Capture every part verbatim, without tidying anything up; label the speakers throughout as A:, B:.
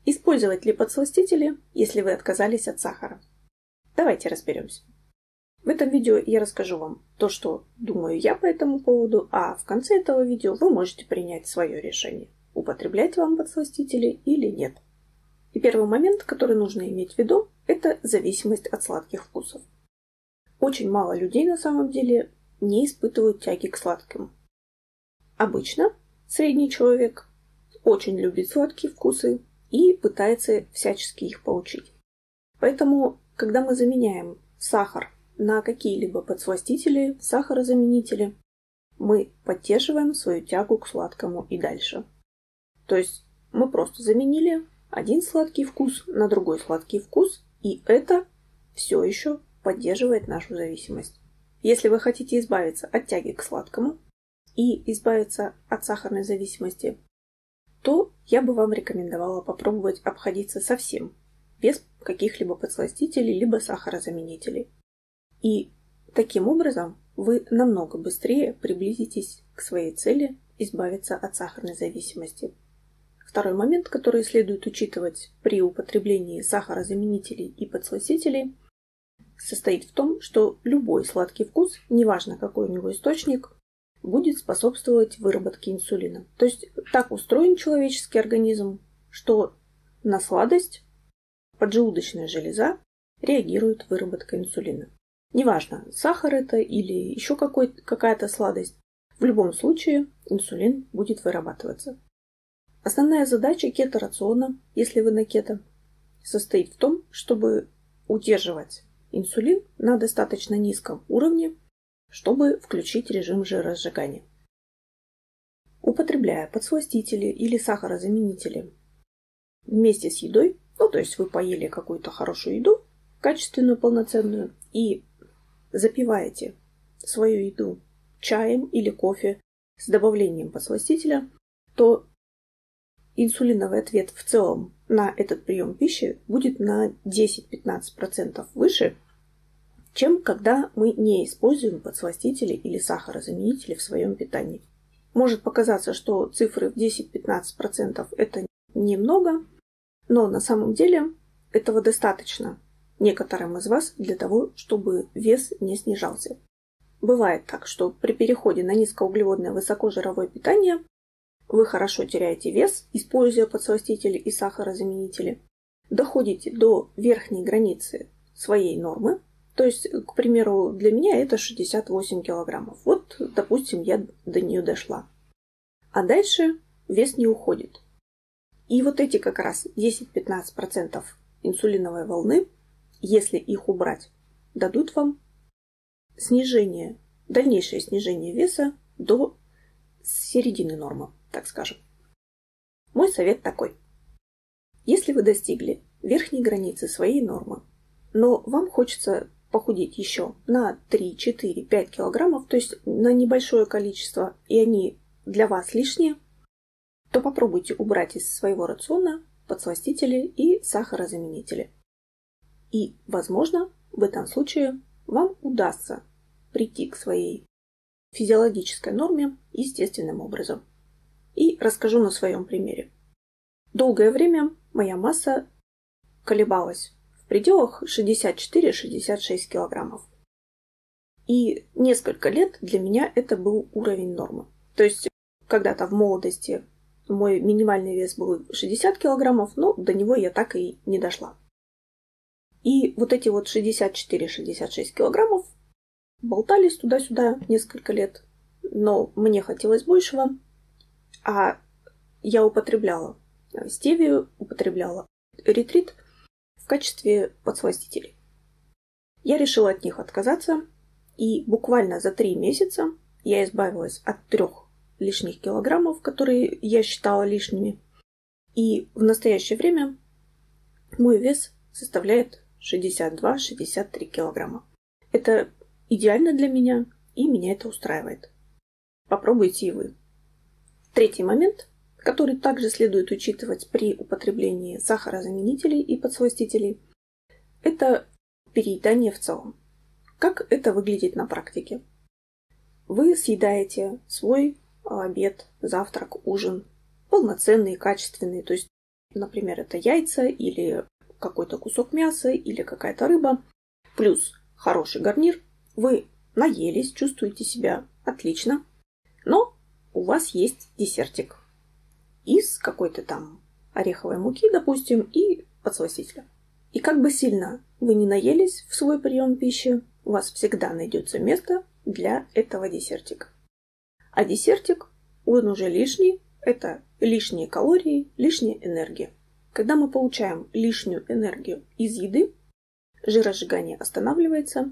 A: Использовать ли подсластители, если вы отказались от сахара? Давайте разберемся. В этом видео я расскажу вам то, что думаю я по этому поводу, а в конце этого видео вы можете принять свое решение, употреблять вам подсластители или нет. И первый момент, который нужно иметь в виду, это зависимость от сладких вкусов. Очень мало людей на самом деле не испытывают тяги к сладкому. Обычно средний человек очень любит сладкие вкусы и пытается всячески их получить. Поэтому, когда мы заменяем сахар на какие-либо подсластители, сахарозаменители, мы поддерживаем свою тягу к сладкому и дальше. То есть мы просто заменили один сладкий вкус на другой сладкий вкус, и это все еще поддерживает нашу зависимость. Если вы хотите избавиться от тяги к сладкому и избавиться от сахарной зависимости, то я бы вам рекомендовала попробовать обходиться совсем без каких-либо подсластителей либо сахарозаменителей. И таким образом вы намного быстрее приблизитесь к своей цели избавиться от сахарной зависимости. Второй момент, который следует учитывать при употреблении сахарозаменителей и подсластителей, состоит в том, что любой сладкий вкус, неважно какой у него источник, будет способствовать выработке инсулина. То есть так устроен человеческий организм, что на сладость поджелудочная железа реагирует выработкой инсулина. Неважно, сахар это или еще какой, какая-то сладость, в любом случае инсулин будет вырабатываться. Основная задача кето-рациона, если вы на кето, состоит в том, чтобы удерживать инсулин на достаточно низком уровне, чтобы включить режим жиросжигания. Употребляя подсластители или сахарозаменители вместе с едой, ну то есть вы поели какую-то хорошую еду, качественную, полноценную, и запиваете свою еду чаем или кофе с добавлением подсластителя, то инсулиновый ответ в целом на этот прием пищи будет на десять-пятнадцать процентов выше, чем когда мы не используем подсластители или сахарозаменители в своем питании. Может показаться, что цифры в десять-пятнадцать процентов это немного, но на самом деле этого достаточно некоторым из вас для того, чтобы вес не снижался. Бывает так, что при переходе на низкоуглеводное высокожировое питание вы хорошо теряете вес, используя подсластители и сахарозаменители, доходите до верхней границы своей нормы. То есть, к примеру, для меня это шестьдесят восемь килограммов. Вот, допустим, я до нее дошла. А дальше вес не уходит. И вот эти как раз десять-пятнадцать процентов инсулиновой волны, если их убрать, дадут вам снижение, дальнейшее снижение веса до середины нормы, так скажем. Мой совет такой. Если вы достигли верхней границы своей нормы, но вам хочется похудеть еще на три, четыре, пять килограммов, то есть на небольшое количество, и они для вас лишние, то попробуйте убрать из своего рациона подсластители и сахарозаменители. И, возможно, в этом случае вам удастся прийти к своей физиологической норме естественным образом. И расскажу на своем примере. Долгое время моя масса колебалась в пределах шестьдесят четыре - шестьдесят шесть килограммов. И несколько лет для меня это был уровень нормы. То есть когда-то в молодости мой минимальный вес был шестьдесят килограммов, но до него я так и не дошла. И вот эти вот шестьдесят четыре - шестьдесят шесть килограммов болтались туда-сюда несколько лет, но мне хотелось большего, а я употребляла стевию, употребляла ретрит в качестве подсластителей. Я решила от них отказаться, и буквально за три месяца я избавилась от трех лишних килограммов, которые я считала лишними, и в настоящее время мой вес составляет шестьдесят два - шестьдесят три килограмма. Это идеально для меня, и меня это устраивает. Попробуйте и вы. Третий момент, который также следует учитывать при употреблении сахарозаменителей и подсластителей, это переедание в целом. Как это выглядит на практике? Вы съедаете свой обед, завтрак, ужин, полноценный, качественный, то есть например, это яйца или какой-то кусок мяса или какая-то рыба, плюс хороший гарнир, вы наелись, чувствуете себя отлично, но у вас есть десертик из какой-то там ореховой муки, допустим, и подсластителя. И как бы сильно вы не наелись в свой прием пищи, у вас всегда найдется место для этого десертика. А десертик, он уже лишний, это лишние калории, лишняя энергия. Когда мы получаем лишнюю энергию из еды, жиросжигание останавливается,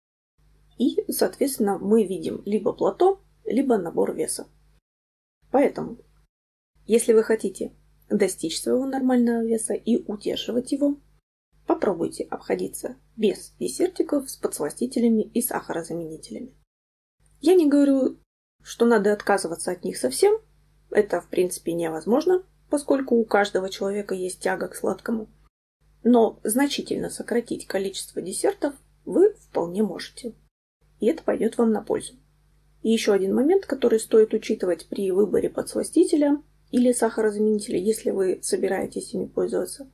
A: и, соответственно, мы видим либо плато, либо набор веса. Поэтому, если вы хотите достичь своего нормального веса и удерживать его, попробуйте обходиться без десертиков с подсластителями и сахарозаменителями. Я не говорю, что надо отказываться от них совсем. Это, в принципе, невозможно, поскольку у каждого человека есть тяга к сладкому. Но значительно сократить количество десертов вы вполне можете. И это пойдет вам на пользу. И еще один момент, который стоит учитывать при выборе подсластителя или сахарозаменителя, если вы собираетесь ими пользоваться,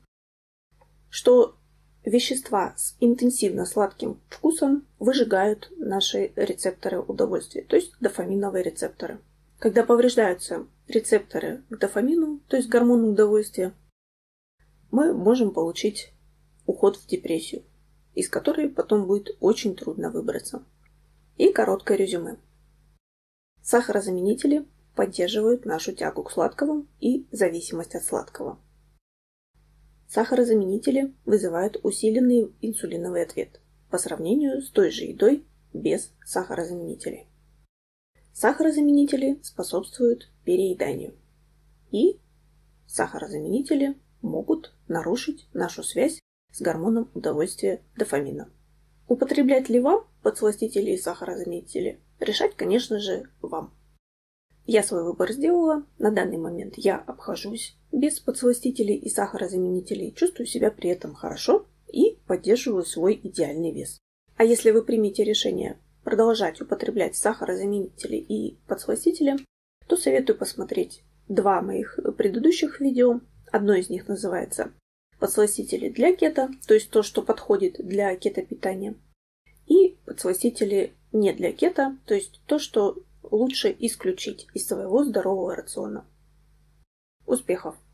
A: что вещества с интенсивно сладким вкусом выжигают наши рецепторы удовольствия, то есть дофаминовые рецепторы. Когда повреждаются рецепторы к дофамину, то есть гормону удовольствия, мы можем получить уход в депрессию, из которой потом будет очень трудно выбраться. И короткое резюме. Сахарозаменители поддерживают нашу тягу к сладкому и зависимость от сладкого. Сахарозаменители вызывают усиленный инсулиновый ответ по сравнению с той же едой без сахарозаменителей. Сахарозаменители способствуют перееданию. И сахарозаменители могут нарушить нашу связь с гормоном удовольствия дофамина. Употреблять ли вам подсластители и сахарозаменители? Решать, конечно же, вам. Я свой выбор сделала. На данный момент я обхожусь без подсластителей и сахарозаменителей, чувствую себя при этом хорошо и поддерживаю свой идеальный вес. А если вы примете решение продолжать употреблять сахарозаменители и подсластители, то советую посмотреть два моих предыдущих видео. Одно из них называется «Подсластители для кето», то есть то, что подходит для кето-питания, и подсластители не для кето, то есть то, что лучше исключить из своего здорового рациона. Успехов!